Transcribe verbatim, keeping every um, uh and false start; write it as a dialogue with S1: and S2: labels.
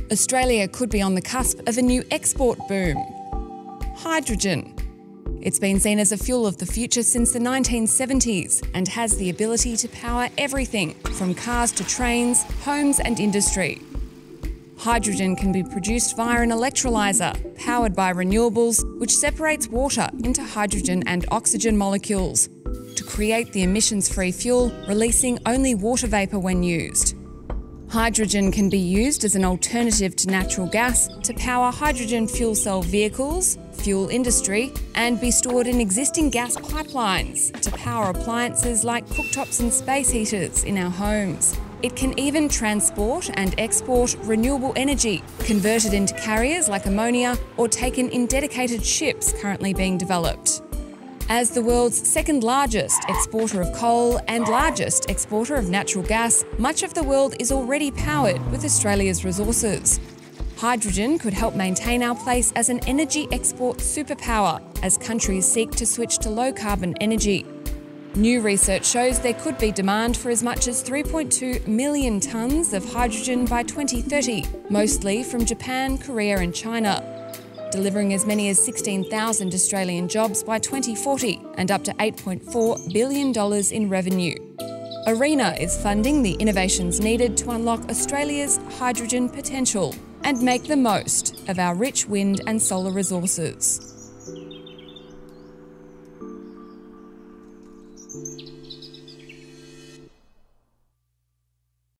S1: Australia could be on the cusp of a new export boom. Hydrogen. It's been seen as a fuel of the future since the nineteen seventies and has the ability to power everything from cars to trains, homes and industry. Hydrogen can be produced via an electrolyser powered by renewables, which separates water into hydrogen and oxygen molecules to create the emissions-free fuel, releasing only water vapour when used. Hydrogen can be used as an alternative to natural gas to power hydrogen fuel cell vehicles, fuel industry, and be stored in existing gas pipelines to power appliances like cooktops and space heaters in our homes. It can even transport and export renewable energy, converted into carriers like ammonia or taken in dedicated ships currently being developed. As the world's second largest exporter of coal and largest exporter of natural gas, much of the world is already powered with Australia's resources. Hydrogen could help maintain our place as an energy export superpower as countries seek to switch to low-carbon energy. New research shows there could be demand for as much as three point two million tonnes of hydrogen by twenty thirty, mostly from Japan, Korea and China, delivering as many as sixteen thousand Australian jobs by twenty forty and up to eight point four billion dollars in revenue. ARENA is funding the innovations needed to unlock Australia's hydrogen potential and make the most of our rich wind and solar resources.